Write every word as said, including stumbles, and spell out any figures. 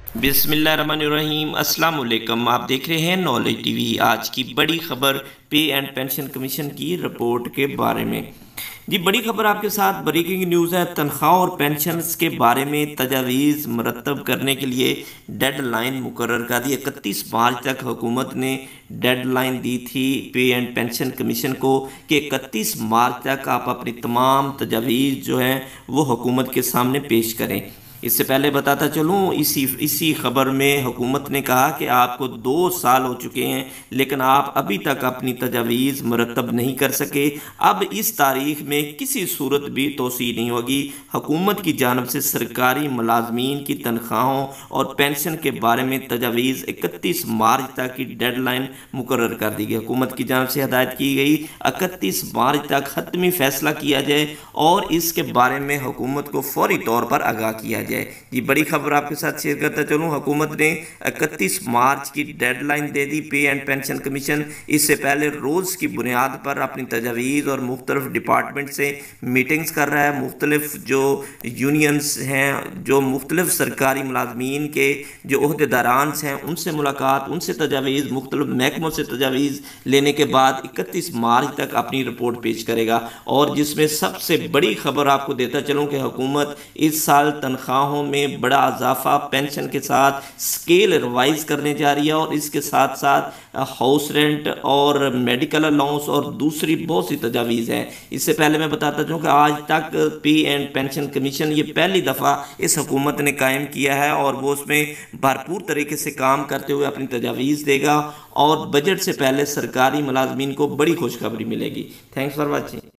बिस्मिल्लाहिर्रहमानिर्रहीम अस्सलाम वालेकुम। आप देख रहे हैं नॉलेज टीवी। आज की बड़ी खबर पे एंड पेंशन कमीशन की रिपोर्ट के बारे में। जी, बड़ी खबर आपके साथ ब्रेकिंग न्यूज़ है। तनख्वाह और पेंशन के बारे में तजावीज़ मरतब करने के लिए डेड लाइन मुकर्रर कर दी। इकतीस मार्च तक हुकूमत ने डेड लाइन दी थी पे एंड पेंशन कमीशन को कि इकतीस मार्च तक आप अपनी तमाम तजावीज़ जो हैं वो हुकूमत के सामने पेश करें। इससे पहले बताता चलूँ, इसी इसी खबर में हुकूमत ने कहा कि आपको दो साल हो चुके हैं लेकिन आप अभी तक अपनी तजावीज़ मरतब नहीं कर सके। अब इस तारीख में किसी सूरत भी तोसी नहीं होगी। हुकूमत की जानब से सरकारी मुलाजमीन की तनख्वाहों और पेंशन के बारे में तजावीज़ इकतीस मार्च तक की डेड लाइन मुकर्रर कर दी गई। हुकूमत की जानब से हदायत की गई इकतीस मार्च तक हतमी फैसला किया जाए और इसके बारे में हुकूमत को फौरी तौर पर आगाह किया जाए। ये बड़ी खबर आपके साथ शेयर करता चलूँ। हुकूमत ने इकतीस मार्च की डेडलाइन दे दी पे एंड पेंशन कमीशन इससे पहले रोज़ की बुनियाद पर अपनी तजावीज़ और मुख्तलिफ डिपार्टमेंट से मीटिंग्स कर रहा है। मुख्तलिफ जो यूनियंस हैं, जो मुख्तलिफ सरकारी मुलाजमीन के जो अहदेदारान हैं, उनसे मुलाकात, उनसे तजावीज़, मुख्तलिफ महकमों से तजावीज़ लेने के बाद इकतीस मार्च तक अपनी रिपोर्ट पेश करेगा। और जिसमें सबसे बड़ी खबर आपको देता चलूँ कि हुकूमत इस साल तनख्वाह में बड़ा इजाफा पेंशन के साथ स्केल रिवाइज करने जा रही है और इसके साथ साथ हाउस रेंट और मेडिकल अलाउंस और दूसरी बहुत सी तजावीज़ हैं। इससे पहले मैं बताता चलूँ कि आज तक पे एंड पेंशन कमीशन ये पहली दफ़ा इस हुकूमत ने कायम किया है और वो उसमें भरपूर तरीके से काम करते हुए अपनी तजावीज़ देगा और बजट से पहले सरकारी मुलाजमीन को बड़ी खुशखबरी मिलेगी। Thanks for watching.